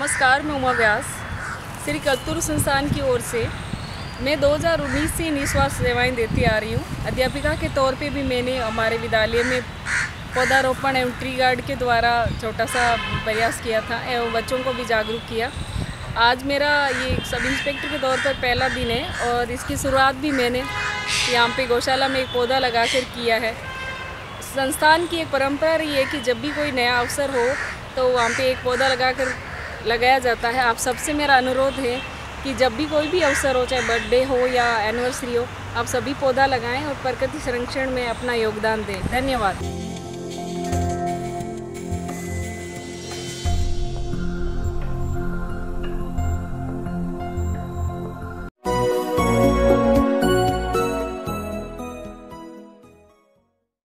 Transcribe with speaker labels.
Speaker 1: नमस्कार, मैं उमा व्यास श्री कल्तुर संस्थान की ओर से मैं 2019 से निस्वार्थ सेवाएं देती आ रही हूँ। अध्यापिका के तौर पे भी मैंने हमारे विद्यालय में पौधारोपण एवं ट्री गार्ड के द्वारा छोटा सा प्रयास किया था एवं बच्चों को भी जागरूक किया। आज मेरा ये सब इंस्पेक्टर के तौर पर पहला दिन है और इसकी शुरुआत भी मैंने यहाँ पे गौशाला में एक पौधा लगाकर किया है। संस्थान की एक परंपरा रही है कि जब भी कोई नया अवसर हो तो वहाँ पे एक पौधा लगाया जाता है। आप सबसे मेरा अनुरोध है कि जब भी कोई भी अवसर हो, चाहे बर्थडे हो या एनिवर्सरी हो, आप सभी पौधा लगाएं और प्रकृति संरक्षण में अपना योगदान दें। धन्यवाद।